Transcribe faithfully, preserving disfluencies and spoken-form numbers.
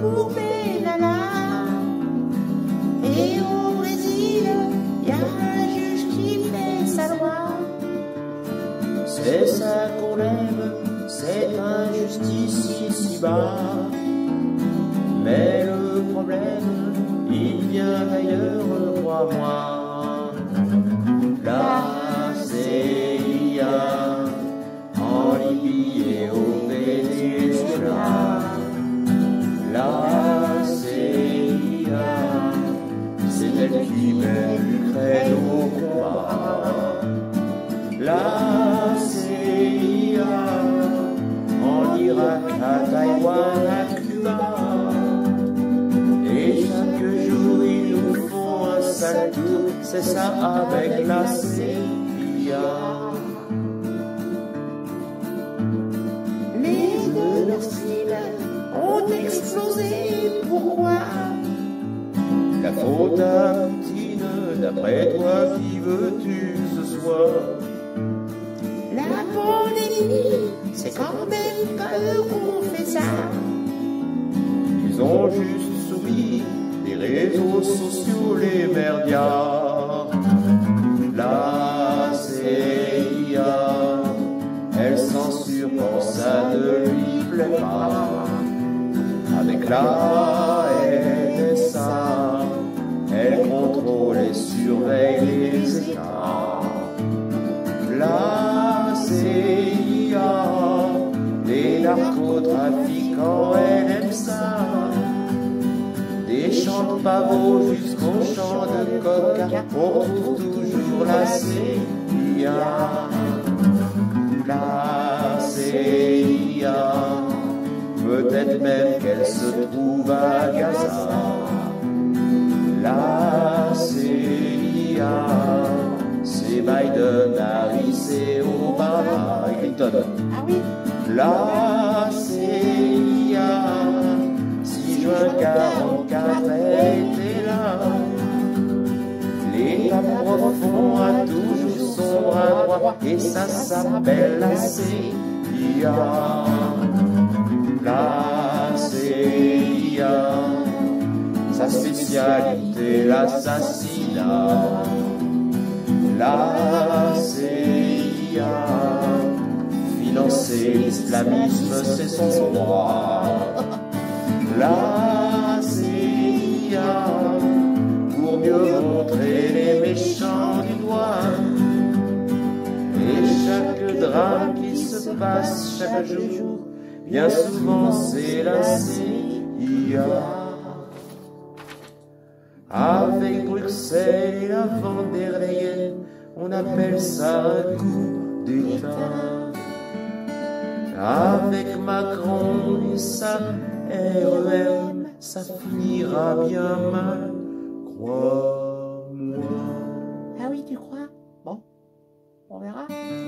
pour Benalla. Et au Brésil, y a un juge qui fait sa loi. C'est ça qu'on aime, cette injustice ici-bas. Mais le problème, il vient d'ailleurs, crois-moi. La C I A en Libye et au Venezuela. La C I A, c'est elle qui mène l'Ukraine au combat. La C I A en Irak, à Taïwan, à Cuba. Et chaque jour ils nous font un sale tour, c'est ça avec la C I A. Les deux Nord Stream ont explosé, pourquoi? La faute à Poutine, d'après toi, qui veux-tu que ce soit? La pandémie, c'est quand même pas eux qu'on fait ça. Ils ont juste soumis les réseaux sociaux, les merdias. La C I A, elle censure quand ça ne lui plaît pas. Avec la N S A, elle contrôle et surveille les États. La C I A, les narcotrafiquants, elle aime ça. Des champs de pavots jusqu'aux champs de coca, on retrouve toujours la C I A. La C I A, peut-être même qu'elle se trouve à Gaza. La C I A, c'est Biden, Harris et Obama et Clinton. Ah oui. La C I A, six juin quarante-quatre, elle était là. L'État profond a toujours son bras droit, et ça s'appelle la C I A. La C I A, sa spécialité l'assassinat. La C I A, financer l'islamisme c'est son droit. La C I A, pour mieux montrer les méchants du doigt. Et chaque drame qui se passe chaque jour, bien souvent c'est la C I A. Avec Bruxelles et la von der Leyen, on appelle ça un coup d'État. Avec Macron et sa R E M, ça finira bien mal, crois-moi. Ah oui, tu crois? Bon, on verra.